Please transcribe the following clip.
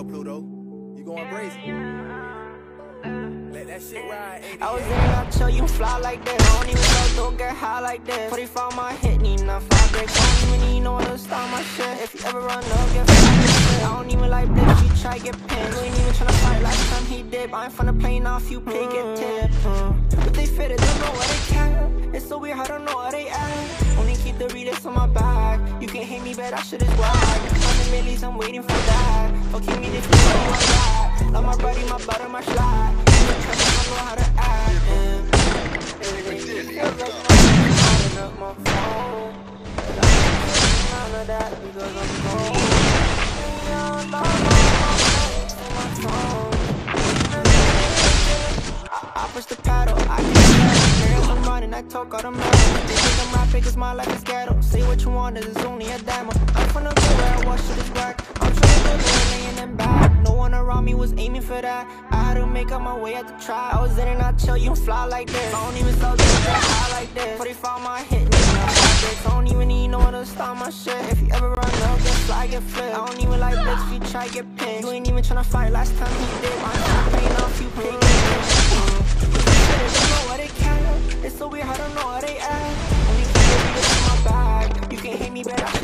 hell, Pluto. You going brazen. Let that shit ride. I was in and out till you fly like that. I don't even know, don't get high like that. 45 my hit, need not 5 breaks. I don't even need no one to stop my shit. If you ever run up, get fucked. I don't even like bitch, you try get pinned. You ain't even tryna fight last time he did. I ain't finna play now if you pay get tipped. But they fit it, don't know where they can. It's so weird, I don't know where they at. Only keep the readers on my back. You can hate me, but that shit is whack. 100 millies, I'm waiting for that. Fucking me, this is what you got. Love my body, my butter, my slide. I know how to act, up my phone. None of that because I'm cold. I push the paddle, I can tell. I'm running, I talk all the mouth. They think I'm rapping cause my life is ghetto. Say what you want, this is only a demo. I'm finna go where I watch shit is whack. I'm trying to go there, laying them back. No one around me was aiming for that. I had to make up my way at the try. I was in and out chill, you fly like this. I don't even sell this, get high like this. 45 my hit, I don't even need no one to stop my shit. If you ever run up, get fly, get flip. I don't even like bitch, if you try, get pinned. You ain't even tryna fight last time he did. I'm not paying off, you pay. Don't know where they can. It's so weird, I don't know where they at. Only keep the readers in my bag. You can hate me, but I